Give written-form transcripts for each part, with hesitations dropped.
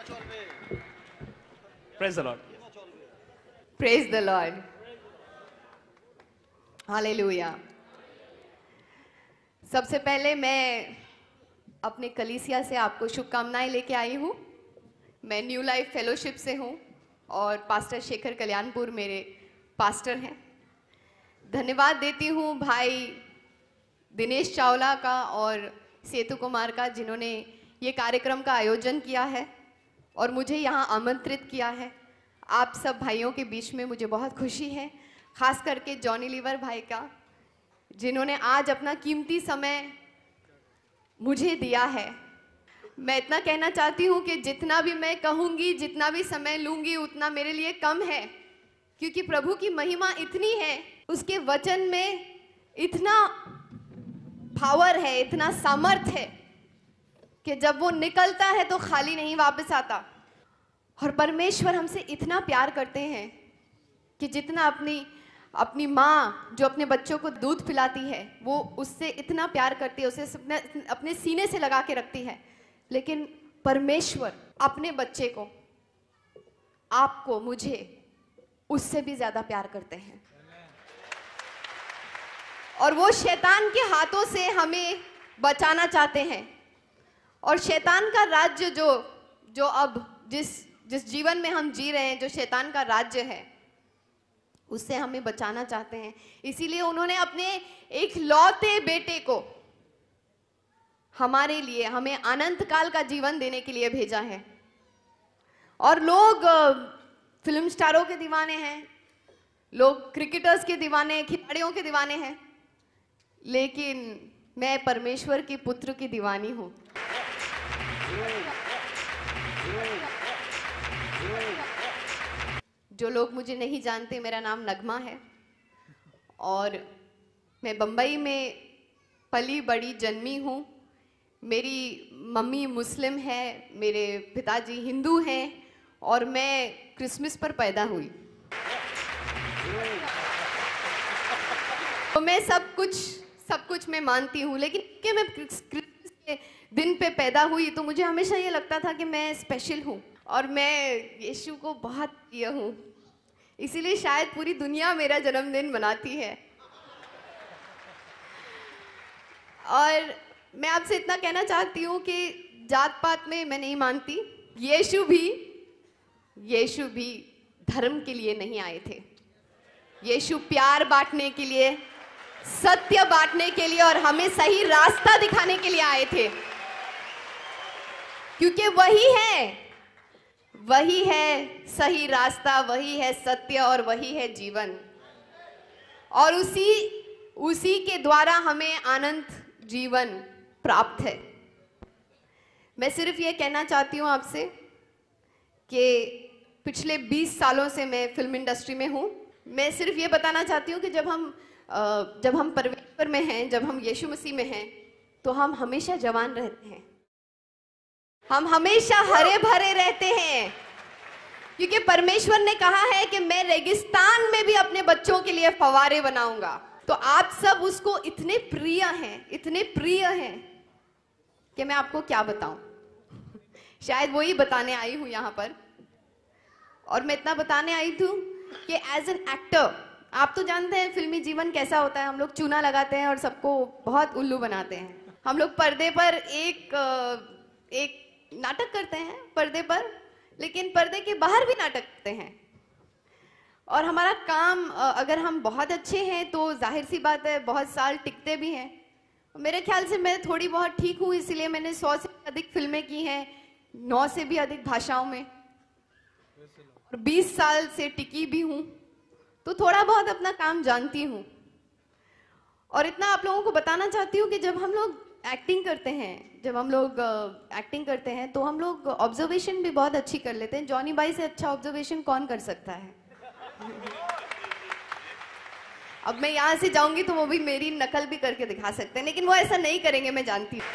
Praise the Lord. Praise the Lord. Hallelujah. सबसे पहले मैं अपने कलीसिया से आपको शुभकामनाएं लेके आई हूँ। मैं न्यू लाइफ फेलोशिप से हूँ और पास्टर शेखर कल्याणपुर मेरे पास्टर हैं। धन्यवाद देती हूँ भाई दिनेश चावला का और सेतु कुमार का, जिन्होंने ये कार्यक्रम का आयोजन किया है और मुझे यहाँ आमंत्रित किया है। आप सब भाइयों के बीच में मुझे बहुत खुशी है, खास करके जॉनी लीवर भाई का, जिन्होंने आज अपना कीमती समय मुझे दिया है। मैं इतना कहना चाहती हूँ कि जितना भी मैं कहूँगी, जितना भी समय लूँगी, उतना मेरे लिए कम है, क्योंकि प्रभु की महिमा इतनी है, उसके वचन में इतना पावर है, इतना सामर्थ है कि जब वो निकलता है तो खाली नहीं वापस आता। और परमेश्वर हमसे इतना प्यार करते हैं कि जितना अपनी माँ जो अपने बच्चों को दूध पिलाती है, वो उससे इतना प्यार करती है, उसे अपने सीने से लगा के रखती है, लेकिन परमेश्वर अपने बच्चे को, आपको, मुझे उससे भी ज्यादा प्यार करते हैं। और वो शैतान के हाथों से हमें बचाना चाहते हैं। और शैतान का राज्य जो अब जिस जीवन में हम जी रहे हैं, जो शैतान का राज्य है, उससे हमें बचाना चाहते हैं। इसीलिए उन्होंने अपने एक लौते बेटे को हमारे लिए, हमें अनंत काल का जीवन देने के लिए भेजा है। और लोग फिल्म स्टारों के दीवाने हैं, लोग क्रिकेटर्स के दीवाने हैं, खिलाड़ियों के दीवाने हैं, लेकिन मैं परमेश्वर के पुत्र की दीवानी हूं। जो लोग मुझे नहीं जानते, मेरा नाम नगमा है और मैं बम्बई में पली बड़ी जन्मी हूँ। मेरी मम्मी मुस्लिम है, मेरे पिताजी हिंदू हैं और मैं क्रिसमस पर पैदा हुई। तो मैं सब कुछ मैं मानती हूँ, लेकिन कि मैं क्रिसमस के दिन पे पैदा हुई तो मुझे हमेशा ये लगता था कि मैं स्पेशल हूँ और मैं यीशु को बहुत प्रिय हूँ। इसीलिए शायद पूरी दुनिया मेरा जन्मदिन मनाती है। और मैं आपसे इतना कहना चाहती हूँ कि जात पात में मैं नहीं मानती। यीशु भी धर्म के लिए नहीं आए थे। यीशु प्यार बांटने के लिए, सत्य बांटने के लिए और हमें सही रास्ता दिखाने के लिए आए थे, क्योंकि वही है सही रास्ता, वही है सत्य और वही है जीवन। और उसी के द्वारा हमें अनंत जीवन प्राप्त है। मैं सिर्फ ये कहना चाहती हूँ आपसे कि पिछले 20 सालों से मैं फिल्म इंडस्ट्री में हूँ। मैं सिर्फ ये बताना चाहती हूँ कि जब हम परमेश्वर में हैं, जब हम यीशु मसीह में हैं, तो हम हमेशा जवान रहते हैं, हम हमेशा हरे भरे रहते हैं, क्योंकि परमेश्वर ने कहा है कि मैं रेगिस्तान में भी अपने बच्चों के लिए फव्वारे बनाऊंगा। तो आप सब उसको इतने प्रिय हैं कि मैं आपको क्या बताऊं। शायद वही बताने आई हूं यहाँ पर। और मैं इतना बताने आई थी कि एज एन एक्टर, आप तो जानते हैं फिल्मी जीवन कैसा होता है। हम लोग चूना लगाते हैं और सबको बहुत उल्लू बनाते हैं। हम लोग पर्दे पर एक नाटक करते हैं पर्दे पर, लेकिन पर्दे के बाहर भी नाटक करते हैं। और हमारा काम, अगर हम बहुत अच्छे हैं तो जाहिर सी बात है बहुत साल टिकते भी हैं। मेरे ख्याल से मैं थोड़ी बहुत ठीक हूँ, इसलिए मैंने 100 से अधिक फिल्में की हैं, 9 से भी अधिक भाषाओं में, और 20 साल से टिकी भी हूँ, तो थोड़ा बहुत अपना काम जानती हूँ। और इतना आप लोगों को बताना चाहती हूँ कि जब हम लोग एक्टिंग करते हैं तो हम लोग ऑब्जर्वेशन भी बहुत अच्छी कर लेते हैं। जॉनी भाई से अच्छा ऑब्जर्वेशन कौन कर सकता है? अब मैं यहाँ से जाऊंगी तो वो भी मेरी नकल भी करके दिखा सकते हैं, लेकिन वो ऐसा नहीं करेंगे, मैं जानती हूँ।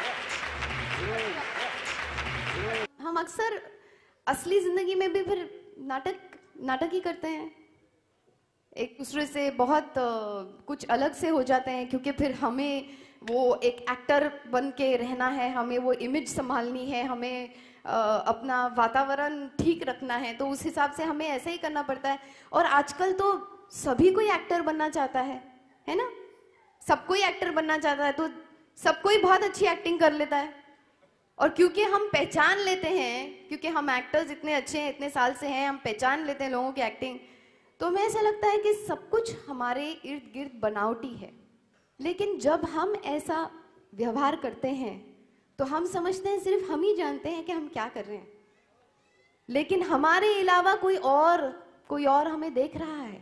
हम अक्सर असली जिंदगी में भी फिर नाटक ही करते हैं, एक दूसरे से बहुत कुछ अलग से हो जाते हैं, क्योंकि फिर हमें वो एक एक्टर बन के रहना है, हमें वो इमेज संभालनी है, हमें अपना वातावरण ठीक रखना है, तो उस हिसाब से हमें ऐसे ही करना पड़ता है। और आजकल तो सभी कोई एक्टर बनना चाहता है ना? सब कोई एक्टर बनना चाहता है, तो सब कोई बहुत अच्छी एक्टिंग कर लेता है। और क्योंकि हम पहचान लेते हैं, क्योंकि हम एक्टर्स इतने अच्छे हैं, इतने साल से हैं, हम पहचान लेते हैं लोगों की एक्टिंग, तो हमें ऐसा लगता है कि सब कुछ हमारे इर्द गिर्द बनावटी है। लेकिन जब हम ऐसा व्यवहार करते हैं तो हम समझते हैं सिर्फ हम ही जानते हैं कि हम क्या कर रहे हैं, लेकिन हमारे अलावा कोई और हमें देख रहा है,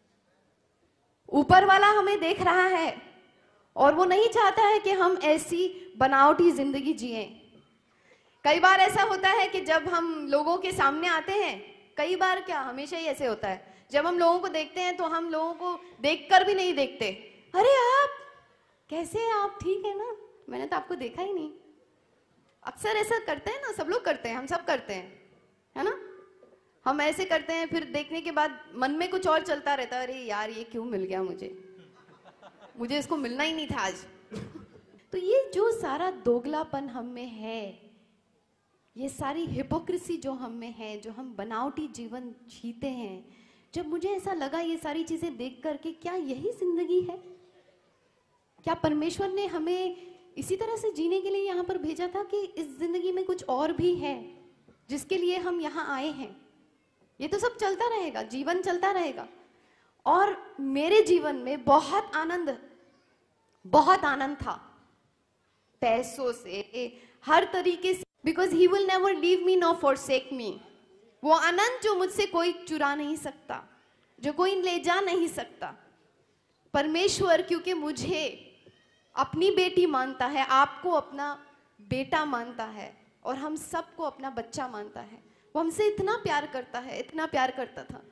ऊपर वाला हमें देख रहा है, और वो नहीं चाहता है कि हम ऐसी बनावटी जिंदगी जिएं। कई बार ऐसा होता है कि जब हम लोगों के सामने आते हैं, कई बार क्या हमेशा ही ऐसे होता है, जब हम लोगों को देखते हैं तो हम लोगों को देखकर भी नहीं देखते, अरे आप कैसे हैं, आप ठीक है ना, मैंने तो आपको देखा ही नहीं। अक्सर ऐसा करते हैं ना, सब लोग करते हैं, हम सब करते हैं, है ना? हम ऐसे करते हैं, फिर देखने के बाद मन में कुछ और चलता रहता है, अरे यार ये क्यों मिल गया मुझे इसको मिलना ही नहीं था आज। तो ये जो सारा दोगलापन हम में है, ये सारी हिपोक्रेसी जो हम में है, जो हम बनावटी जीवन जीते हैं, जब मुझे ऐसा लगा ये सारी चीजें देख करके, क्या यही जिंदगी है? क्या परमेश्वर ने हमें इसी तरह से जीने के लिए यहाँ पर भेजा था कि इस जिंदगी में कुछ और भी है जिसके लिए हम यहाँ आए हैं? ये तो सब चलता रहेगा, जीवन चलता रहेगा। और मेरे जीवन में बहुत आनंद था, पैसों से, हर तरीके से, because he will never leave me nor forsake me. वो आनंद जो मुझसे कोई चुरा नहीं सकता, जो कोई ले जा नहीं सकता। परमेश्वर क्योंकि मुझे अपनी बेटी मानता है, आपको अपना बेटा मानता है, और हम सबको अपना बच्चा मानता है, वो हमसे इतना प्यार करता है, इतना प्यार करता था,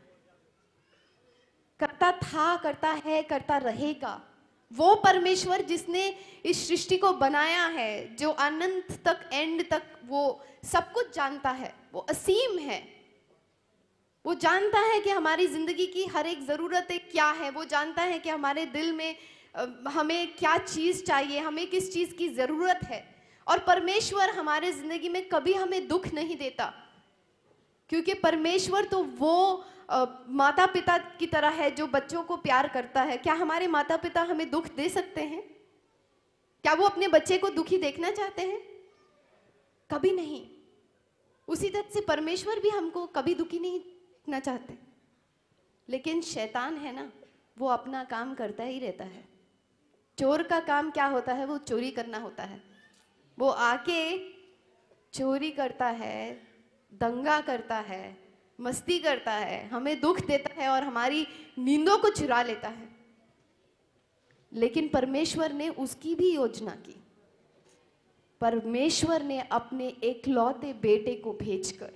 करता है, करता रहेगा। वो परमेश्वर जिसने इस सृष्टि को बनाया है, जो अनंत तक, एंड तक वो सब कुछ जानता है, वो असीम है, वो जानता है कि हमारी जिंदगी की हर एक जरूरतें क्या है, वो जानता है कि हमारे दिल में हमें क्या चीज चाहिए, हमें किस चीज की जरूरत है। और परमेश्वर हमारे जिंदगी में कभी हमें दुख नहीं देता, क्योंकि परमेश्वर तो वो माता पिता की तरह है जो बच्चों को प्यार करता है। क्या हमारे माता पिता हमें दुख दे सकते हैं? क्या वो अपने बच्चे को दुखी देखना चाहते हैं? कभी नहीं। उसी तरह से परमेश्वर भी हमको कभी दुखी नहीं देखना चाहते। लेकिन शैतान है ना, वो अपना काम करता ही रहता है। चोर का काम क्या होता है? वो चोरी करना होता है। वो आके चोरी करता है, दंगा करता है, मस्ती करता है, हमें दुख देता है और हमारी नींदों को चुरा लेता है। लेकिन परमेश्वर ने उसकी भी योजना की। परमेश्वर ने अपने एकलौते बेटे को भेजकर,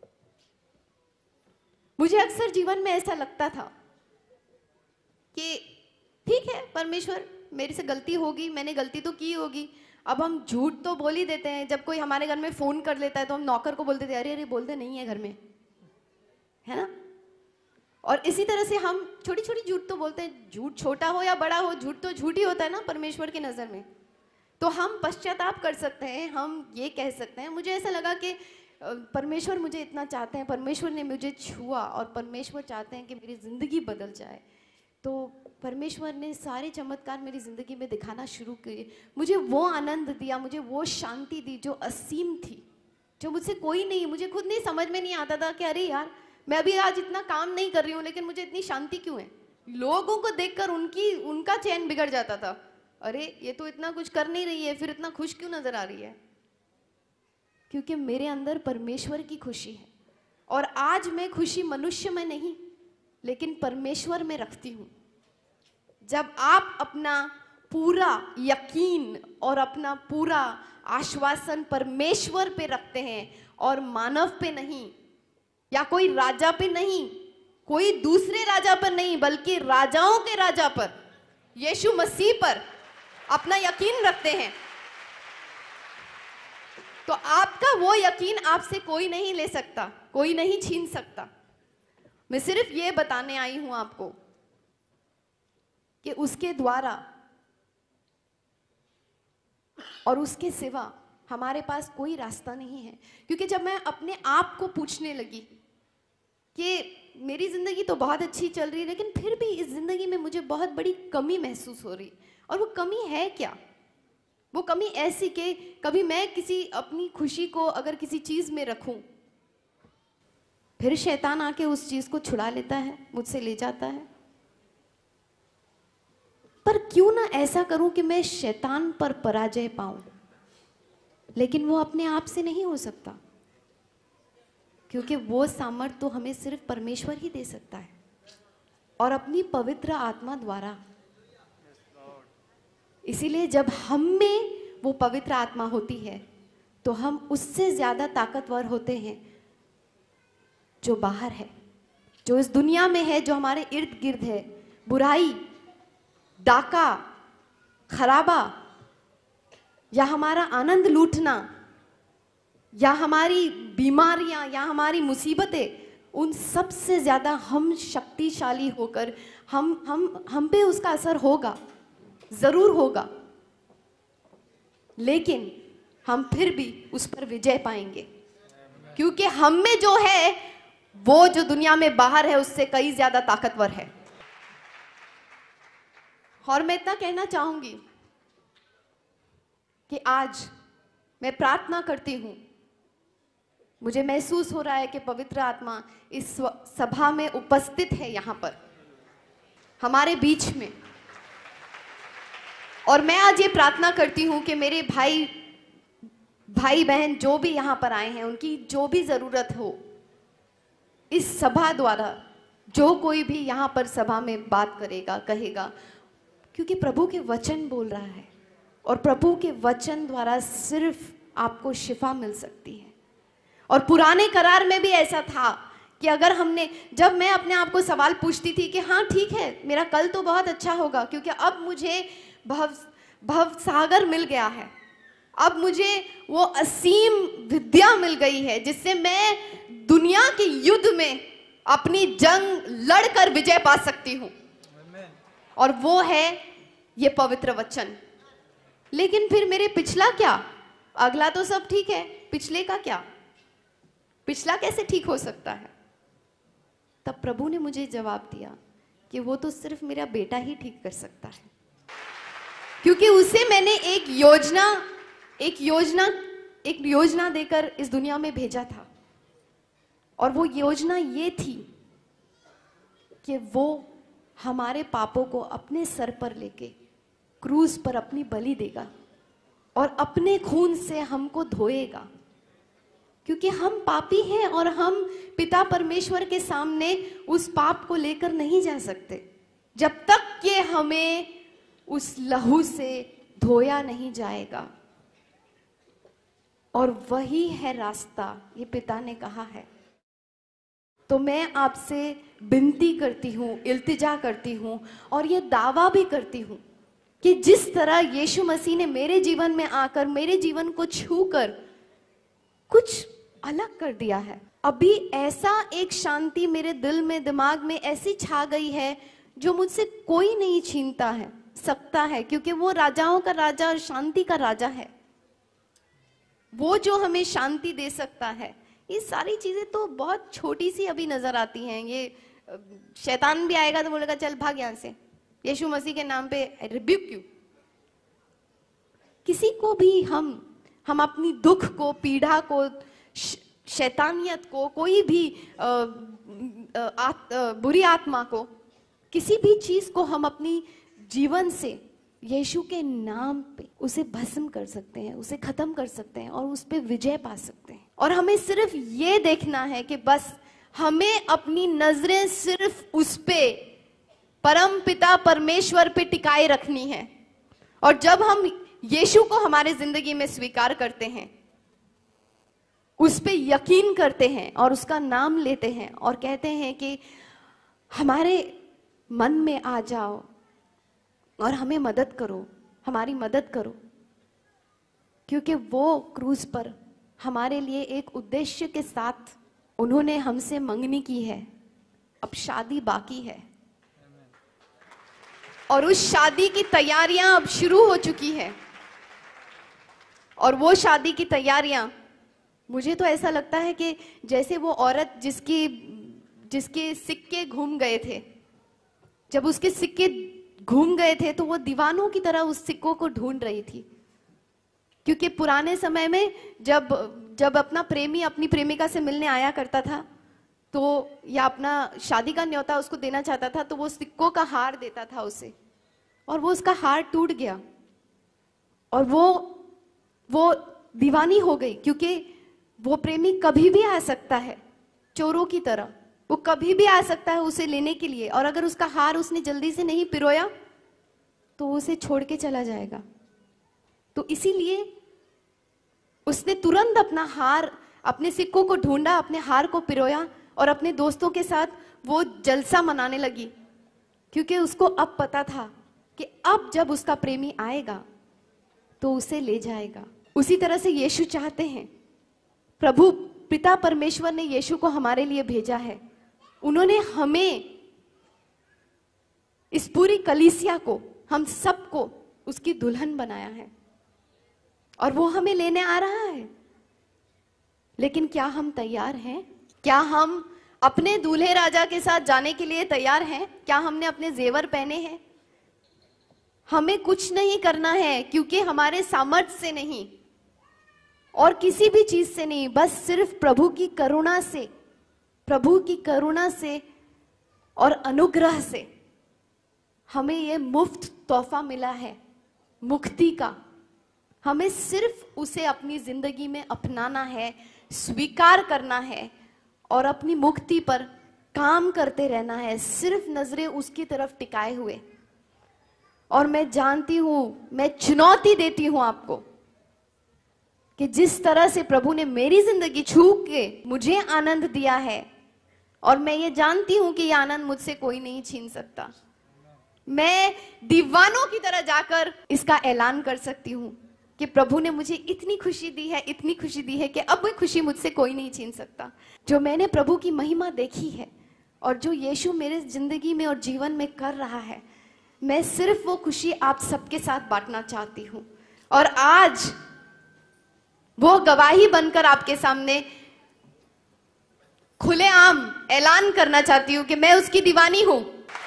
मुझे अक्सर जीवन में ऐसा लगता था कि ठीक है परमेश्वर, मेरे से गलती होगी, मैंने गलती तो की होगी। अब हम झूठ तो बोल ही देते हैं। जब कोई हमारे घर में फोन कर लेता है तो हम नौकर को बोल देते हैं, अरे अरे बोलते नहीं है घर में, है ना? और इसी तरह से हम छोटी छोटी झूठ तो बोलते हैं। झूठ छोटा हो या बड़ा हो, झूठ तो झूठ ही होता है ना परमेश्वर की नज़र में। तो हम पश्चाताप कर सकते हैं, हम ये कह सकते हैं। मुझे ऐसा लगा कि परमेश्वर मुझे इतना चाहते हैं, परमेश्वर ने मुझे छुआ और परमेश्वर चाहते हैं कि मेरी ज़िंदगी बदल जाए। तो परमेश्वर ने सारे चमत्कार मेरी ज़िंदगी में दिखाना शुरू किए। मुझे वो आनंद दिया, मुझे वो शांति दी जो असीम थी, जो मुझसे कोई नहीं, मुझे खुद नहीं समझ में नहीं आता था कि अरे यार मैं अभी आज इतना काम नहीं कर रही हूँ लेकिन मुझे इतनी शांति क्यों है। लोगों को देखकर उनका चैन बिगड़ जाता था। अरे ये तो इतना कुछ कर नहीं रही है, फिर इतना खुश क्यों नजर आ रही है? क्योंकि मेरे अंदर परमेश्वर की खुशी है। और आज मैं खुशी मनुष्य में नहीं लेकिन परमेश्वर में रखती हूँ। जब आप अपना पूरा यकीन और अपना पूरा आश्वासन परमेश्वर पे रखते हैं और मानव पे नहीं, या कोई राजा पे नहीं, कोई दूसरे राजा पर नहीं, बल्कि राजाओं के राजा पर, यीशु मसीह पर अपना यकीन रखते हैं, तो आपका वो यकीन आपसे कोई नहीं ले सकता, कोई नहीं छीन सकता। मैं सिर्फ ये बताने आई हूं आपको कि उसके द्वारा और उसके सिवा हमारे पास कोई रास्ता नहीं है। क्योंकि जब मैं अपने आप को पूछने लगी कि मेरी ज़िंदगी तो बहुत अच्छी चल रही है, लेकिन फिर भी इस ज़िंदगी में मुझे बहुत बड़ी कमी महसूस हो रही, और वो कमी है क्या? वो कमी ऐसी कि कभी मैं किसी अपनी खुशी को अगर किसी चीज़ में रखूं, फिर शैतान आके उस चीज़ को छुड़ा लेता है, मुझसे ले जाता है। पर क्यों ना ऐसा करूं कि मैं शैतान पर पराजय पाऊं, लेकिन वो अपने आप से नहीं हो सकता, क्योंकि वो सामर्थ्य तो हमें सिर्फ परमेश्वर ही दे सकता है, और अपनी पवित्र आत्मा द्वारा। इसीलिए जब हम में वो पवित्र आत्मा होती है तो हम उससे ज़्यादा ताकतवर होते हैं जो बाहर है, जो इस दुनिया में है, जो हमारे इर्द गिर्द है। बुराई, डाका, खराबा, या हमारा आनंद लूटना, या हमारी बीमारियां, या हमारी मुसीबतें, उन सब से ज़्यादा हम शक्तिशाली होकर हम पे उसका असर होगा, ज़रूर होगा, लेकिन हम फिर भी उस पर विजय पाएंगे, क्योंकि हम में जो है वो जो दुनिया में बाहर है उससे कई ज़्यादा ताकतवर है। और मैं इतना कहना चाहूंगी कि आज मैं प्रार्थना करती हूं, मुझे महसूस हो रहा है कि पवित्र आत्मा इस सभा में उपस्थित है, यहाँ पर हमारे बीच में। और मैं आज ये प्रार्थना करती हूँ कि मेरे भाई बहन जो भी यहाँ पर आए हैं, उनकी जो भी ज़रूरत हो, इस सभा द्वारा जो कोई भी यहाँ पर सभा में बात करेगा, कहेगा, क्योंकि प्रभु के वचन बोल रहा है, और प्रभु के वचन द्वारा सिर्फ आपको शिफा मिल सकती है। और पुराने करार में भी ऐसा था कि अगर हमने, जब मैं अपने आप को सवाल पूछती थी कि हाँ ठीक है, मेरा कल तो बहुत अच्छा होगा, क्योंकि अब मुझे भव सागर मिल गया है, अब मुझे वो असीम विद्या मिल गई है जिससे मैं दुनिया के युद्ध में अपनी जंग लड़कर विजय पा सकती हूँ, और वो है ये पवित्र वचन। लेकिन फिर मेरे पिछला क्या? अगला तो सब ठीक है, पिछले का क्या? पिछला कैसे ठीक हो सकता है? तब प्रभु ने मुझे जवाब दिया कि वो तो सिर्फ मेरा बेटा ही ठीक कर सकता है, क्योंकि उसे मैंने एक योजना देकर इस दुनिया में भेजा था, और वो योजना ये थी कि वो हमारे पापों को अपने सर पर लेके क्रूस पर अपनी बलि देगा और अपने खून से हमको धोएगा, क्योंकि हम पापी हैं और हम पिता परमेश्वर के सामने उस पाप को लेकर नहीं जा सकते जब तक कि हमें उस लहू से धोया नहीं जाएगा। और वही है रास्ता, ये पिता ने कहा है। तो मैं आपसे विनती करती हूँ, इल्तिजा करती हूँ, और ये दावा भी करती हूँ कि जिस तरह यीशु मसीह ने मेरे जीवन में आकर मेरे जीवन को छूकर कुछ अलग कर दिया है, अभी ऐसा एक शांति मेरे दिल में, दिमाग में ऐसी छा गई है जो मुझसे कोई नहीं छीनता है सकता है, क्योंकि वो राजाओं का राजा और शांति का राजा है, वो जो हमें शांति दे सकता है। ये सारी चीजें तो बहुत छोटी सी अभी नजर आती हैं। ये शैतान भी आएगा तो बोलेगा चल भाग यहां से, यीशु मसीह के नाम पे रिब्यूक यू। किसी को भी हम अपनी दुख को, पीड़ा को, शैतानियत को, कोई भी बुरी आत्मा को, किसी भी चीज को हम अपनी जीवन से यीशु के नाम पे उसे भस्म कर सकते हैं, उसे खत्म कर सकते हैं और उस पे विजय पा सकते हैं। और हमें सिर्फ ये देखना है कि बस हमें अपनी नजरें सिर्फ उस पे, परम पिता परमेश्वर पे टिकाए रखनी है। और जब हम यीशु को हमारे जिंदगी में स्वीकार करते हैं, उस पे यकीन करते हैं और उसका नाम लेते हैं और कहते हैं कि हमारे मन में आ जाओ और हमें मदद करो, हमारी मदद करो, क्योंकि वो क्रूज पर हमारे लिए एक उद्देश्य के साथ उन्होंने हमसे मंगनी की है। अब शादी बाकी है और उस शादी की तैयारियां अब शुरू हो चुकी है। और वो शादी की तैयारियां, मुझे तो ऐसा लगता है कि जैसे वो औरत जिसके सिक्के घूम गए थे, जब उसके सिक्के घूम गए थे तो वो दीवानों की तरह उस सिक्कों को ढूंढ रही थी। क्योंकि पुराने समय में जब अपना प्रेमी अपनी प्रेमिका से मिलने आया करता था तो या अपना शादी का न्योता उसको देना चाहता था तो वो सिक्कों का हार देता था उसे, और वो उसका हार टूट गया और वो दीवानी हो गई। क्योंकि वो प्रेमी कभी भी आ सकता है, चोरों की तरह वो कभी भी आ सकता है उसे लेने के लिए, और अगर उसका हार उसने जल्दी से नहीं पिरोया तो उसे छोड़ के चला जाएगा। तो इसीलिए उसने तुरंत अपने सिक्कों को ढूंढा, अपने हार को पिरोया और अपने दोस्तों के साथ वो जलसा मनाने लगी। क्योंकि उसको अब पता था कि अब जब उसका प्रेमी आएगा तो उसे ले जाएगा। उसी तरह से यीशु चाहते हैं, प्रभु पिता परमेश्वर ने यीशु को हमारे लिए भेजा है। उन्होंने हमें, इस पूरी कलीसिया को, हम सबको उसकी दुल्हन बनाया है और वो हमें लेने आ रहा है। लेकिन क्या हम तैयार हैं? क्या हम अपने दूल्हे राजा के साथ जाने के लिए तैयार हैं? क्या हमने अपने जेवर पहने हैं? हमें कुछ नहीं करना है, क्योंकि हमारे सामर्थ्य से नहीं और किसी भी चीज से नहीं, बस सिर्फ प्रभु की करुणा से और अनुग्रह से हमें ये मुफ्त तोहफा मिला है मुक्ति का। हमें सिर्फ उसे अपनी जिंदगी में अपनाना है, स्वीकार करना है और अपनी मुक्ति पर काम करते रहना है, सिर्फ नजरें उसकी तरफ टिकाए हुए। और मैं जानती हूं, मैं चुनौती देती हूं आपको कि जिस तरह से प्रभु ने मेरी जिंदगी छू के मुझे आनंद दिया है, और मैं ये जानती हूं कि ये आनंद मुझसे कोई नहीं छीन सकता। मैं दीवानों की तरह जाकर इसका ऐलान कर सकती हूं कि प्रभु ने मुझे इतनी खुशी दी है, इतनी खुशी दी है कि अब वो खुशी मुझसे कोई नहीं छीन सकता। जो मैंने प्रभु की महिमा देखी है और जो यीशु मेरे जिंदगी में और जीवन में कर रहा है, मैं सिर्फ वो खुशी आप सबके साथ बांटना चाहती हूं। और आज वो गवाही बनकर आपके सामने खुलेआम ऐलान करना चाहती हूं कि मैं उसकी दीवानी हूं।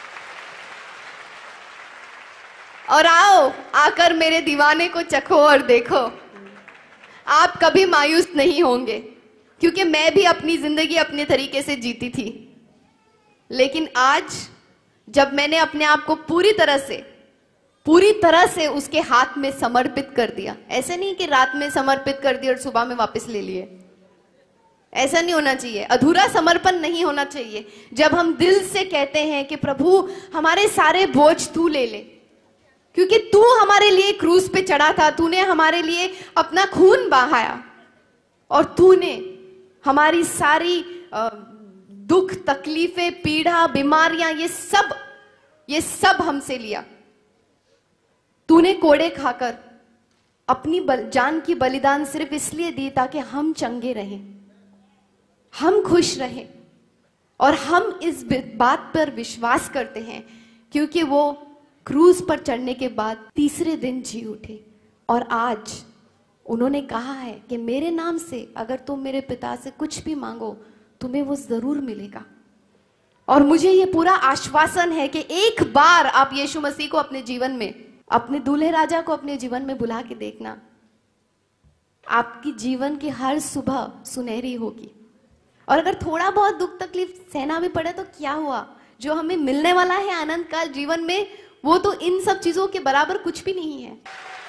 और आओ, आकर मेरे दीवाने को चखो और देखो, आप कभी मायूस नहीं होंगे। क्योंकि मैं भी अपनी जिंदगी अपने तरीके से जीती थी, लेकिन आज जब मैंने अपने आप को पूरी तरह से उसके हाथ में समर्पित कर दिया, ऐसे नहीं कि रात में समर्पित कर दिया और सुबह में वापस ले लिए, ऐसा नहीं होना चाहिए, अधूरा समर्पण नहीं होना चाहिए। जब हम दिल से कहते हैं कि प्रभु हमारे सारे बोझ तू ले ले, क्योंकि तू हमारे लिए क्रूस पे चढ़ा था, तूने हमारे लिए अपना खून बहाया और तूने हमारी सारी दुख, तकलीफें, पीड़ा, बीमारियां, ये सब हमसे लिया। तूने कोड़े खाकर अपनी जान की बलिदान सिर्फ इसलिए दी ताकि हम चंगे रहें, हम खुश रहें। और हम इस बात पर विश्वास करते हैं क्योंकि वो क्रूस पर चढ़ने के बाद तीसरे दिन जी उठे। और आज उन्होंने कहा है कि मेरे नाम से अगर तुम मेरे पिता से कुछ भी मांगो तुम्हें वो जरूर मिलेगा। और मुझे ये पूरा आश्वासन है कि एक बार आप यीशु मसीह को अपने जीवन में, अपने दूल्हे राजा को अपने जीवन में बुला के देखना, आपकी जीवन की हर सुबह सुनहरी होगी। और अगर थोड़ा बहुत दुख तकलीफ सहना भी पड़े तो क्या हुआ, जो हमें मिलने वाला है आनंद काल जीवन में, वो तो इन सब चीजों के बराबर कुछ भी नहीं है।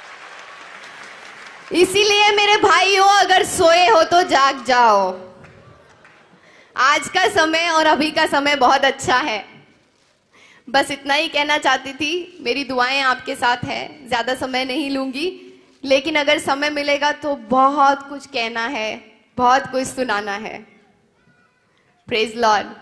इसीलिए मेरे भाइयों, अगर सोए हो तो जाग जाओ। आज का समय और अभी का समय बहुत अच्छा है। बस इतना ही कहना चाहती थी। मेरी दुआएं आपके साथ है, ज्यादा समय नहीं लूंगी, लेकिन अगर समय मिलेगा तो बहुत कुछ कहना है, बहुत कुछ सुनाना है। Praise Lord.